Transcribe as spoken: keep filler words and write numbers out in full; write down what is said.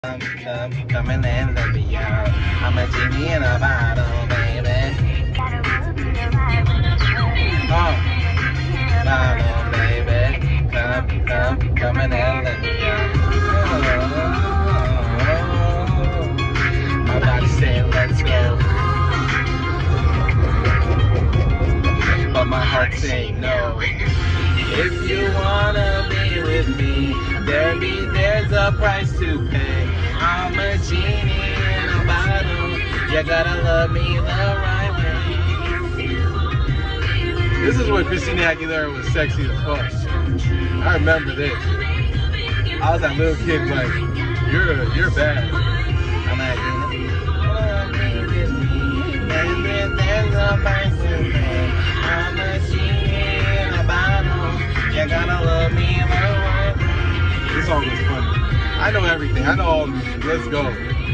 Come, come, come and then let me out. I'm a genie in a bottle, baby. Oh, bottle, baby. Come, come, come and then let me out. Oh, my body saying let's go, but my heart saying no. If you wanna be with me, there be there's a price to pay. I'm a genie in a bottle. You gotta love me the right way. This is when Christina Aguilera was sexy as fuck. I remember this. I was that little kid like, you're you're bad. I'm a genie. Love me with me. And then there's a price to pay. I'm a genie in a bottle. You gotta love me the right way. This song was funny. I know everything. I know all the music. Let's go.